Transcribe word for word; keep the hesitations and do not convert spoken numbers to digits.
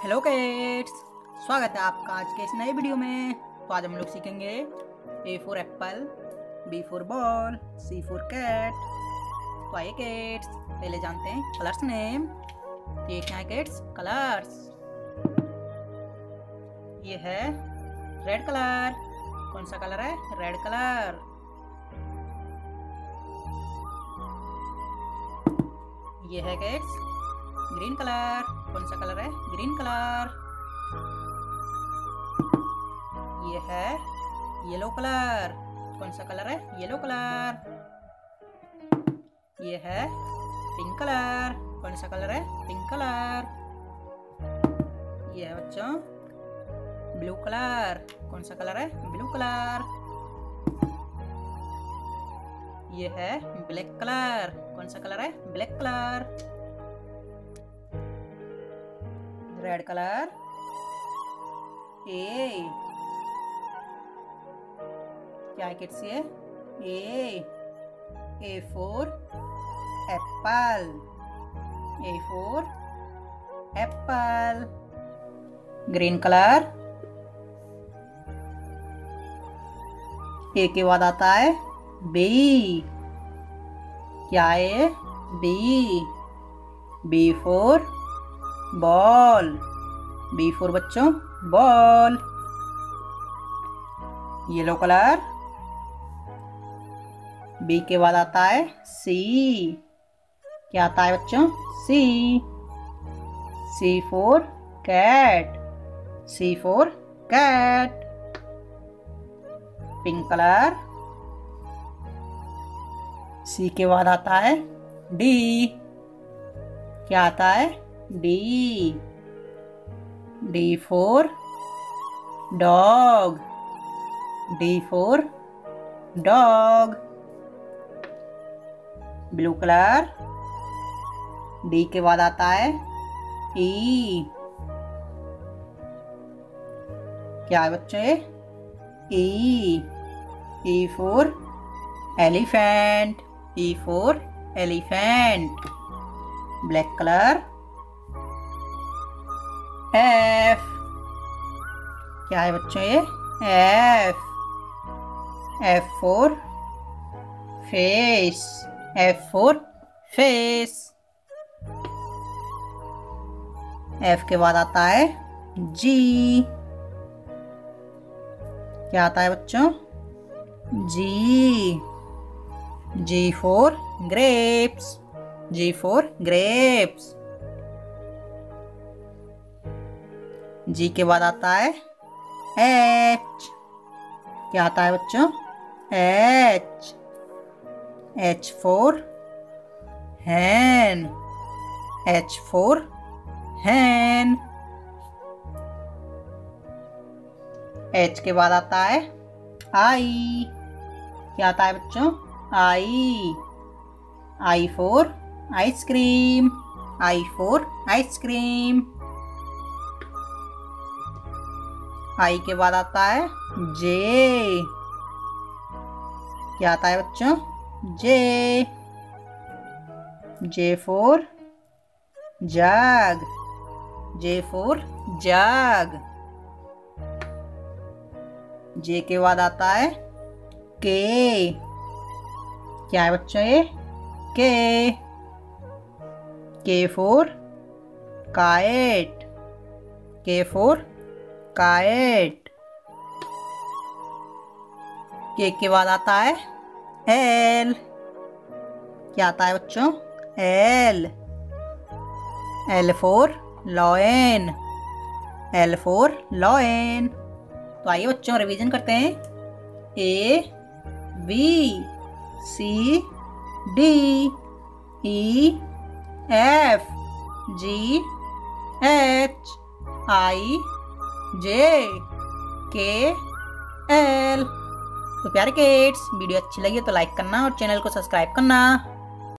Hello kids, स्वागत है आपका आज के इस नए वीडियो में। तो आज हम लोग सीखेंगे A for apple, B for ball, C for cat. तो आइए किड्स, पहले जानते हैं कलर्स नेम। ये क्या है किड्स? कलर्स। ये है रेड कलर। कौन सा कलर है? Red colour. ये है किड्स ग्रीन कलर। कौन सा कलर है? Green colour. ये है येलो कलर। कौन सा कलर है? Yellow colour. ये है पिंक कलर। कौन सा कलर है? Pink colour. ये है बच्चों ब्लू कलर। कौन सा कलर है? Blue colour. ये है ब्लैक कलर। कौन सा कलर है? Black colour. Red colour. A क्या है किड्स? ये A A for apple. A for apple. Green colour. A के बाद आता है बी। क्या है? B B for ball. B for बच्चों बॉल। Yellow colour. बी के बाद आता है सी। क्या आता है बच्चों? C C for cat. C for cat. Pink colour. C के बाद आता है डी। क्या आता है? D D for dog. D for dog. Blue colour. D के बाद आता है ई। क्या है बच्चों? ये ई ई for elephant. E for elephant. Black colour. F. क्या है बच्चों? ये F F for face. F for face. F के बाद आता है जी। क्या आता है बच्चों? G G for grapes. G for grapes. G के बाद आता है एच। क्या आता है बच्चों? H H for hen. H for hen. H के बाद आता है आई। क्या आता है बच्चों? I I for ice cream. I for ice cream. I के बाद आता है जे। क्या आता है बच्चों? जे J for jug. J for jug. जे के बाद आता है के। क्या है बच्चों? ये K K for kite. K for kite. K के बाद आता है एल। क्या आता है बच्चों? L L for lion. L for lion. तो आइए बच्चों रिवीजन करते हैं। A B C D E F G H I J K L. तो प्यारे किड्स, वीडियो अच्छी लगी तो लाइक करना और चैनल को सब्सक्राइब करना।